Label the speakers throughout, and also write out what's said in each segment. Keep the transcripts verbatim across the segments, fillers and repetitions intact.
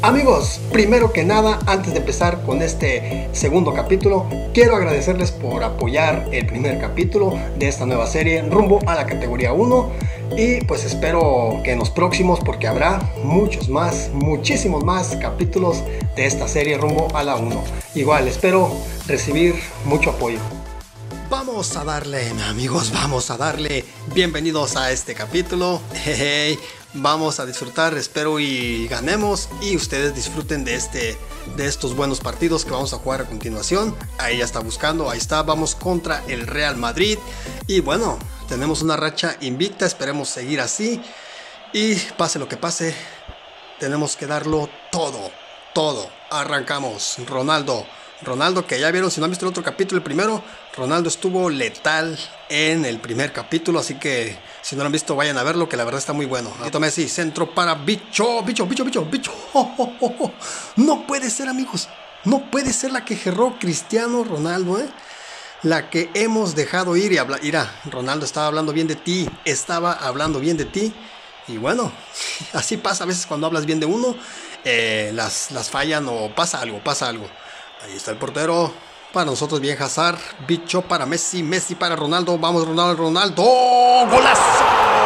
Speaker 1: Amigos, primero que nada, antes de empezar con este segundo capítulo, quiero agradecerles por apoyar el primer capítulo de esta nueva serie rumbo a la categoría uno. Y pues espero que en los próximos, porque habrá muchos más, muchísimos más capítulos de esta serie rumbo a la uno. Igual, espero recibir mucho apoyo. Vamos a darle, amigos, vamos a darle. Bienvenidos a este capítulo. Hey, hey. Vamos a disfrutar, espero y ganemos y ustedes disfruten de este de estos buenos partidos que vamos a jugar a continuación. Ahí ya está buscando, ahí está, vamos contra el Real Madrid y bueno, tenemos una racha invicta, esperemos seguir así y pase lo que pase, tenemos que darlo todo, todo. Arrancamos. Ronaldo, Ronaldo que ya vieron, si no han visto el otro capítulo, el primero, Ronaldo estuvo letal en el primer capítulo, así que si no lo han visto vayan a verlo, que la verdad está muy bueno. Aquí Messi, centro para Bicho, Bicho, Bicho, Bicho, Bicho. Oh, oh, oh, oh. No puede ser, amigos, no puede ser la que gerró Cristiano Ronaldo, ¿eh? La que hemos dejado ir y hablar. Mira, Ronaldo estaba hablando bien de ti, estaba hablando bien de ti. Y bueno, así pasa a veces cuando hablas bien de uno, eh, las, las fallan o pasa algo, pasa algo. Ahí está el portero. Para nosotros bien Hazard. Bicho para Messi. Messi para Ronaldo. Vamos Ronaldo. Ronaldo. ¡Golazo!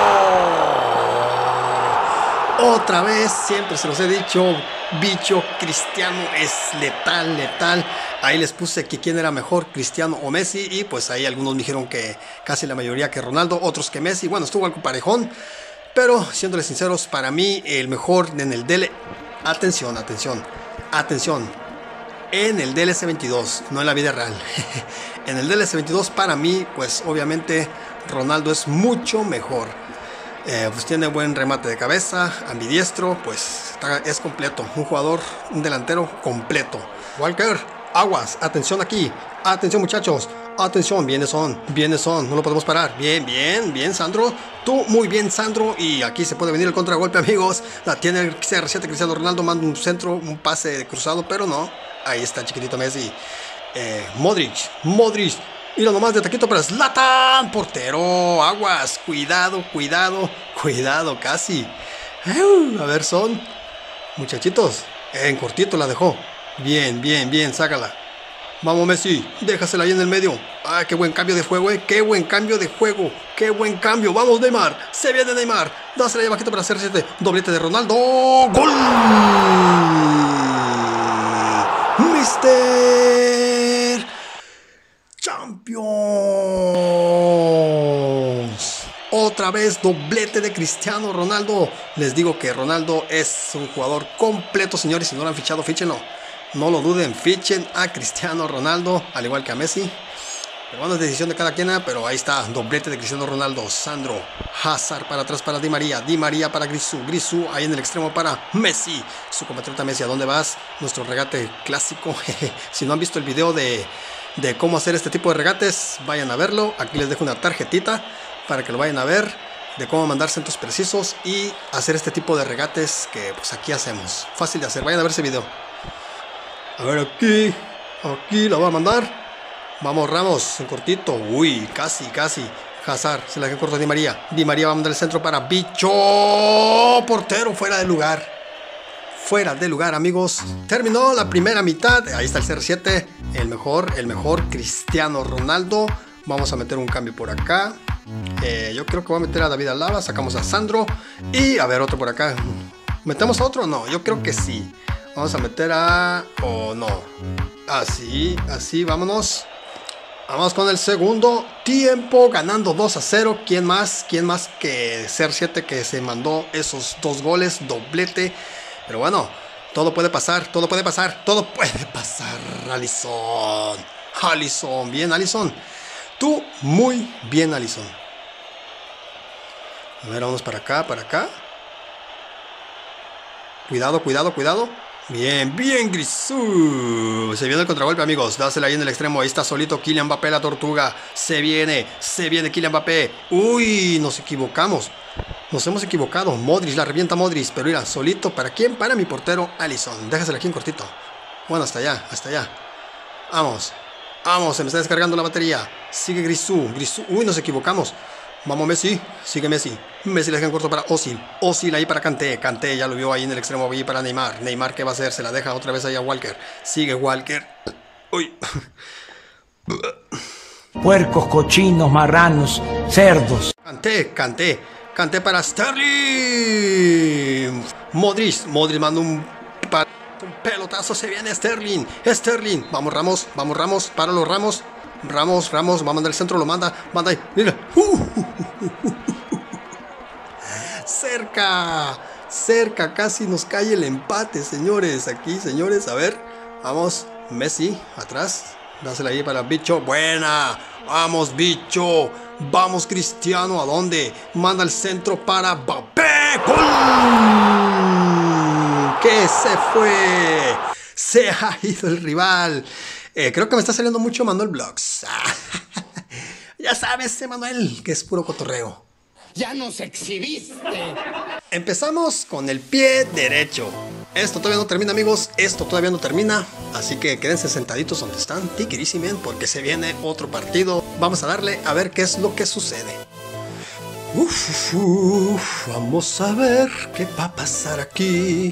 Speaker 1: Otra vez. Siempre se los he dicho. Bicho Cristiano es letal, letal. Ahí les puse que quién era mejor, Cristiano o Messi. Y pues ahí algunos me dijeron que casi la mayoría que Ronaldo. Otros que Messi. Bueno, estuvo algo parejón. Pero siéndoles sinceros, para mí el mejor en el D L. Atención, atención, atención. En el D L C veintidós, no en la vida real. En el D L C veintidós para mí, pues obviamente Ronaldo es mucho mejor. Eh, pues tiene buen remate de cabeza, ambidiestro, pues está, es completo. Un jugador, un delantero completo. Walker, aguas, atención aquí. Atención muchachos, atención, viene son, viene son, no lo podemos parar. Bien, bien, bien Sandro. Tú muy bien Sandro. Y aquí se puede venir el contragolpe, amigos. La tiene el C R siete Cristiano Ronaldo, manda un centro, un pase cruzado, pero no. Ahí está el chiquitito Messi. Eh, Modric, Modric. Mira nomás de taquito para Zlatan. Portero, aguas. Cuidado, cuidado, cuidado, casi. Uh, a ver, son. Muchachitos. En cortito la dejó. Bien, bien, bien, sácala. Vamos Messi, déjasela ahí en el medio. Ah, qué buen cambio de juego, eh. Qué buen cambio de juego. Qué buen cambio. Vamos Neymar. Se viene Neymar. Dásela ahí bajito para hacer siete. Doblete de Ronaldo. ¡Gol! Mister Champions. Otra vez doblete de Cristiano Ronaldo. Les digo que Ronaldo es un jugador completo, señores. Si no lo han fichado, fíchenlo. No lo duden, fichen a Cristiano Ronaldo, al igual que a Messi. Pero bueno, es decisión de cada quien, pero ahí está, doblete de Cristiano Ronaldo. Sandro, Hazard para atrás para Di María, Di María para Grisú, Grisú ahí en el extremo para Messi. Su compatriota Messi, ¿a dónde vas? Nuestro regate clásico. Si no han visto el video de, de cómo hacer este tipo de regates, vayan a verlo. Aquí les dejo una tarjetita para que lo vayan a ver, de cómo mandar centros precisos y hacer este tipo de regates que pues aquí hacemos. Fácil de hacer, vayan a ver ese video. A ver aquí, aquí la va a mandar. Vamos Ramos, en cortito. Uy, casi, casi. Hazard, se la que corta Di María. Di María va a mandar el centro para Bicho. Portero fuera de lugar. Fuera de lugar, amigos. Terminó la primera mitad. Ahí está el C R siete. El mejor, el mejor Cristiano Ronaldo. Vamos a meter un cambio por acá. Eh, yo creo que voy a meter a David Alaba. Sacamos a Sandro. Y a ver, otro por acá. ¿Metemos a otro? No, yo creo que sí. Vamos a meter a... o oh, no. Así, así, vámonos. Vamos con el segundo tiempo. Ganando dos a cero. ¿Quién más? ¿Quién más que C R siete que se mandó esos dos goles? Doblete. Pero bueno, todo puede pasar. Todo puede pasar. Todo puede pasar. Alisson. Alisson. Bien, Alisson. Tú muy bien, Alisson. A ver, vamos para acá, para acá. Cuidado, cuidado, cuidado. Bien, bien Grisú. Se viene el contragolpe, amigos. Dásela ahí en el extremo. Ahí está solito Kylian Mbappé, la tortuga. Se viene, se viene Kylian Mbappé. Uy, nos equivocamos. Nos hemos equivocado. Modric, la revienta Modric. Pero mira, solito. ¿Para quién? Para mi portero Alisson. Déjasela aquí en cortito. Bueno, hasta allá, hasta allá. Vamos, vamos, se me está descargando la batería. Sigue Grisú, Grisú. Uy, nos equivocamos. Vamos Messi, sigue Messi. Messi le deja en corto para Özil. Özil ahí para Kanté. Kanté ya lo vio ahí en el extremo ahí para Neymar. Neymar, ¿qué va a hacer? Se la deja otra vez ahí a Walker. Sigue Walker. Uy.
Speaker 2: Puercos, cochinos, marranos, cerdos.
Speaker 1: Kanté, Kanté. Kanté para Sterling. Modric. Modric manda un, un pelotazo. Se viene Sterling. Sterling. Vamos Ramos. Vamos Ramos. Para los Ramos. Ramos, Ramos. Va a mandar el centro. Lo manda. Manda ahí. Mira. Cerca. Cerca. Casi nos cae el empate, señores. Aquí, señores. A ver. Vamos. Messi. Atrás. Dásela ahí para Bicho. Buena. Vamos, Bicho. Vamos, Cristiano. ¿A dónde? Manda el centro para Mbappé. ¡Gol! ¡Que se fue! Se ha ido el rival. Eh, creo que me está saliendo mucho Manuel Vlogs. Ya sabes, Manuel, que es puro cotorreo.
Speaker 3: ¡Ya nos exhibiste!
Speaker 1: Empezamos con el pie derecho. Esto todavía no termina, amigos. Esto todavía no termina. Así que quédense sentaditos donde están, tiquirísimen, porque se viene otro partido. Vamos a darle a ver qué es lo que sucede. Uf, uf, vamos a ver qué va a pasar aquí.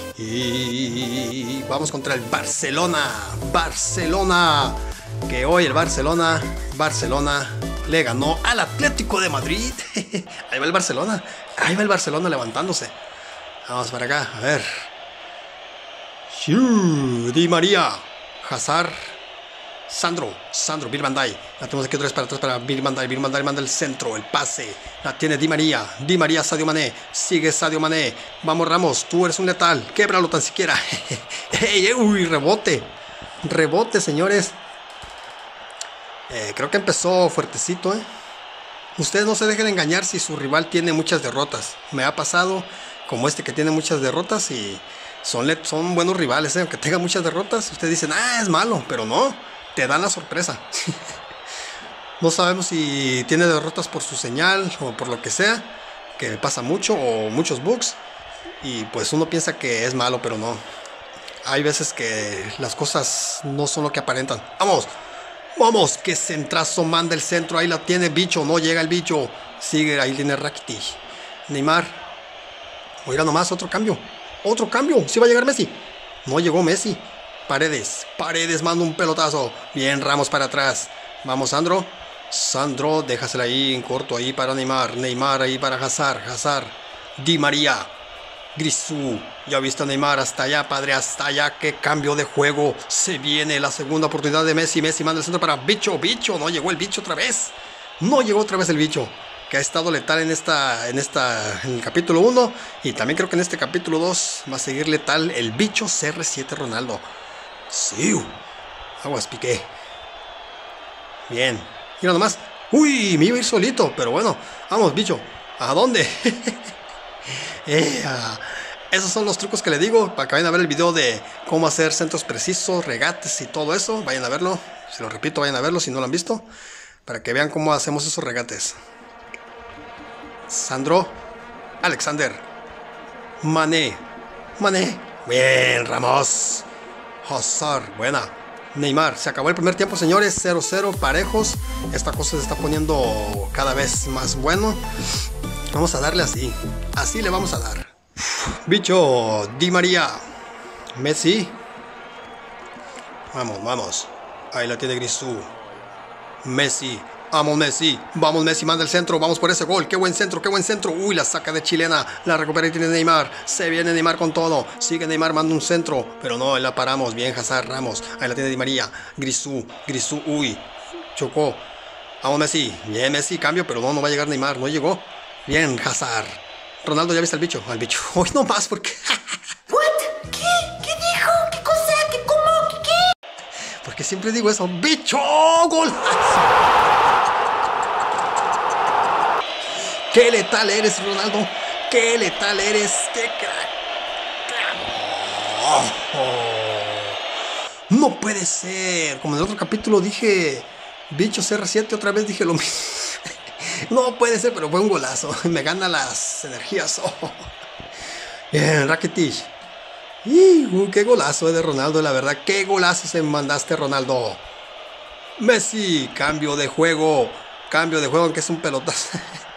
Speaker 1: Y vamos contra el Barcelona. Barcelona. Que hoy el Barcelona, Barcelona le ganó al Atlético de Madrid. Ahí va el Barcelona. Ahí va el Barcelona levantándose. Vamos para acá, a ver. Di María, Hazard, Sandro, Sandro, Virgil van Dijk. La tenemos aquí otra vez para atrás para Virgil van Dijk. Virgil van Dijk manda el centro, el pase. La tiene Di María, Di María, Sadio Mané. Sigue Sadio Mané. Vamos Ramos, tú eres un letal. Québralo tan siquiera. Hey, uy, rebote. Rebote, señores. Eh, creo que empezó fuertecito, ¿eh? Ustedes no se dejen engañar si su rival tiene muchas derrotas. Me ha pasado como este que tiene muchas derrotas y son, son buenos rivales, ¿eh? Aunque tenga muchas derrotas, ustedes dicen, ah, es malo, pero no, te dan la sorpresa. No sabemos si tiene derrotas por su señal o por lo que sea, que pasa mucho o muchos bugs. Y pues uno piensa que es malo, pero no. Hay veces que las cosas no son lo que aparentan. ¡Vamos! Vamos, que centrazo manda el centro. Ahí la tiene Bicho, no llega el Bicho. Sigue, ahí tiene Rakitic. Neymar. Oiga nomás, otro cambio. Otro cambio, sí va a llegar Messi. No llegó Messi. Paredes, Paredes manda un pelotazo. Bien, Ramos para atrás. Vamos, Sandro. Sandro, déjasela ahí en corto ahí para Neymar. Neymar ahí para Hazard. Hazard. Di María. Grisú, ya viste a Neymar, hasta allá, padre, hasta allá, qué cambio de juego. Se viene la segunda oportunidad de Messi. Messi manda el centro para Bicho, Bicho, no llegó el Bicho otra vez. No llegó otra vez el Bicho, que ha estado letal en esta, en esta, en el capítulo uno. Y también creo que en este capítulo dos va a seguir letal el Bicho C R siete Ronaldo. Sí, aguas, Piqué. Bien, mira nomás. Uy, me iba a ir solito, pero bueno, vamos, Bicho, ¿a dónde? Eh, uh, esos son los trucos que le digo para que vayan a ver el video de cómo hacer centros precisos, regates y todo eso. Vayan a verlo, se lo repito, vayan a verlo si no lo han visto, para que vean cómo hacemos esos regates. Sandro, Alexander, Mané, Mané, bien, Ramos, Hazard, buena. Neymar, se acabó el primer tiempo, señores, cero cero, parejos. Esta cosa se está poniendo cada vez más bueno. Vamos a darle así, así le vamos a dar. Bicho, Di María, Messi. Vamos, vamos. Ahí la tiene Grisú. Messi, vamos Messi, vamos Messi, manda el centro, vamos por ese gol. Qué buen centro, qué buen centro. Uy, la saca de chilena, la recupera y tiene Neymar. Se viene Neymar con todo. Sigue Neymar, manda un centro, pero no, la paramos. Bien, Hazard, Ramos. Ahí la tiene Di María. Grisú, Grisú, uy, chocó. Vamos Messi, bien Messi, cambio, pero no, no va a llegar Neymar, no llegó. Bien, Hazard. Ronaldo, ¿ya viste al Bicho? Al Bicho. Hoy no más porque...
Speaker 4: ¿What? ¿Qué? ¿Qué dijo? ¿Qué cosa? ¿Qué cómo? ¿Qué qué?
Speaker 1: Porque siempre digo eso. ¡Bicho! ¡Golazo! ¡Qué letal eres, Ronaldo! ¡Qué letal eres! ¡Qué crack! Oh, oh. No puede ser. Como en el otro capítulo dije... Bicho C R siete, otra vez dije lo mismo. No puede ser, pero fue un golazo. Me gana las energías. Oh. Bien, Rakitic. Uh, qué golazo de Ronaldo, la verdad. Qué golazo se mandaste, Ronaldo. Messi, cambio de juego. Cambio de juego, aunque es un pelotazo.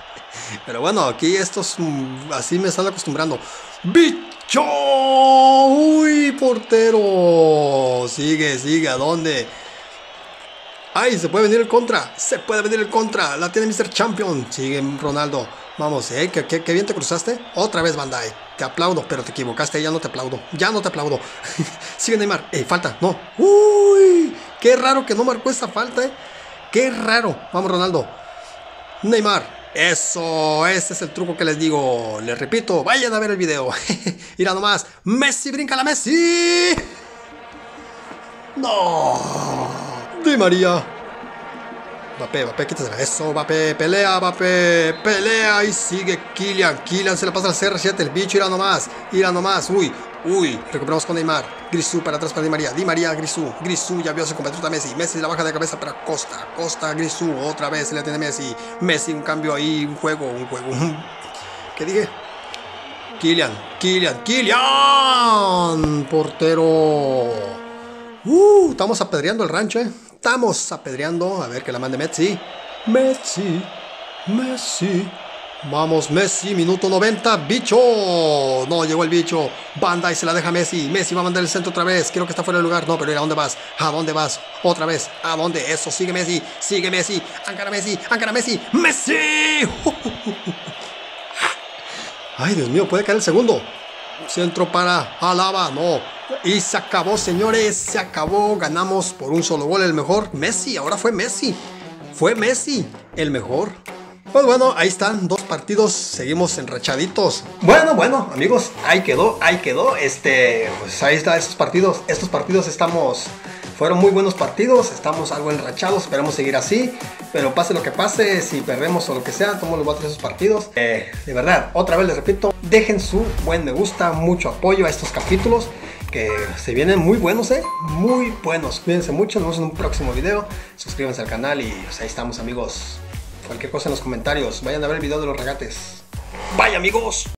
Speaker 1: Pero bueno, aquí estos mm, así me están acostumbrando. ¡Bicho! ¡Uy, portero! Sigue, sigue, ¿a dónde? ¡Ay, se puede venir el contra! ¡Se puede venir el contra! La tiene mister Champion. Sigue Ronaldo. Vamos, ¿eh? ¿Qué, qué, qué bien te cruzaste? Otra vez Van Dijk. Te aplaudo, pero te equivocaste. Ya no te aplaudo. Ya no te aplaudo. Sigue Neymar. ¡Ey, falta! ¡No! ¡Uy! ¡Qué raro que no marcó esta falta, eh! ¡Qué raro! Vamos, Ronaldo. Neymar. Eso, ese es el truco que les digo. Les repito, vayan a ver el video. Mira nomás. Messi, brinca la Messi. No. Di María. Mbappé, Mbappé, quítasela. Eso, Mbappé, pelea, Mbappé, pelea y sigue Kylian. Kylian se le pasa al C R siete, el bicho, irá nomás, irá nomás. Uy, uy, recuperamos con Neymar. Grisú para atrás para Di María, Di María, Grisú, Grisú ya vio su compatriota Messi. Messi la baja de cabeza para Costa, Costa, Grisú, otra vez se le tiene Messi. Messi, un cambio ahí, un juego, un juego. ¿Qué dije? Kylian, Kylian, Kylian, portero. Uh, estamos apedreando el rancho, eh. Estamos apedreando. A ver que la mande Messi. Messi. Messi. Vamos, Messi. Minuto noventa. Bicho. No llegó el bicho. Banda y se la deja Messi. Messi va a mandar el centro otra vez. Creo que está fuera del lugar. No, pero ¿a dónde vas? ¿A dónde vas? Otra vez. ¿A dónde? Eso. Sigue Messi. Sigue Messi. Encara Messi. Encara Messi. Messi. Ay, Dios mío. Puede caer el segundo. Centro para Alaba. No. Y se acabó, señores, se acabó, ganamos por un solo gol, el mejor, Messi, ahora fue Messi, fue Messi, el mejor. Pues bueno, ahí están, dos partidos, seguimos enrachaditos. Bueno, bueno, amigos, ahí quedó, ahí quedó, este, pues ahí está esos partidos, estos partidos estamos, fueron muy buenos partidos, estamos algo enrachados, esperamos seguir así, pero pase lo que pase, si perdemos o lo que sea, tomo los voy a traer esos partidos. Eh, de verdad, otra vez les repito, dejen su buen me gusta, mucho apoyo a estos capítulos, que se vienen muy buenos, eh, muy buenos. Cuídense mucho, nos vemos en un próximo video. Suscríbanse al canal y pues, ahí estamos, amigos. Cualquier cosa en los comentarios. Vayan a ver el video de los regates. ¡Bye, amigos!